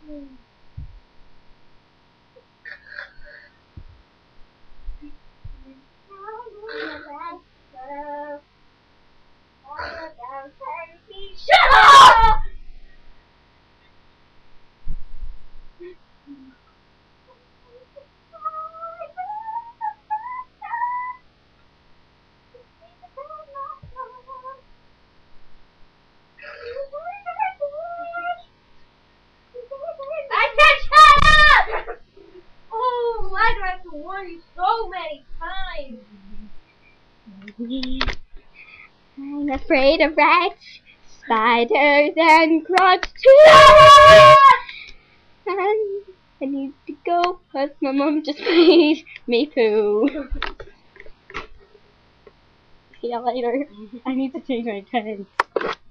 Shut up! I said shut up! Oh, why do I have to warn you so many times? I'm afraid of rats, spiders, and crotch and I need to go because my mom just made me poo. See you later. I need to change my pants.